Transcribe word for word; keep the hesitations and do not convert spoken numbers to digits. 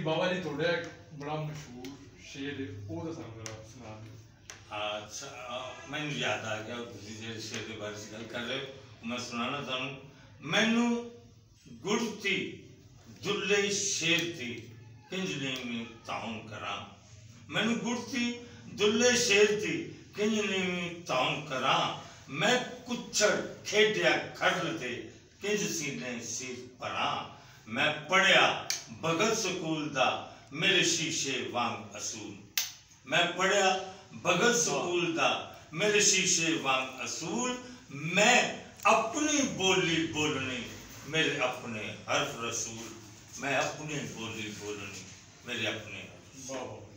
बाबा जी थोड़ा बड़ा मशहूर शेर है वो तो सानू जरा सुना दो। अच्छा मैनू याद आ गया तुसीं जिहड़े शेर के बारे च गल कर रहे हो मैं सुनाना तुहानू। मैनू गुड़ थी दुल्ले शेर थी किंज नीवी ताउन करा। मैनू गुड़ थी दुल्ले शेर थी किंज नीवी ताउन करा। मैं कुछड़ खेडिया खड़ल थे किंज सीने सिर परा। मैं पढ़िया भगत स्कूल दा मेरे शीशे वांग असूल। मैं पढ़िया भगत स्कूल दा मेरे शीशे वांग असूल। मैं अपनी बोली बोलनी मेरे अपने हर्फ रसूल। मैं अपनी बोली बोलनी मेरे अपने हर्फ।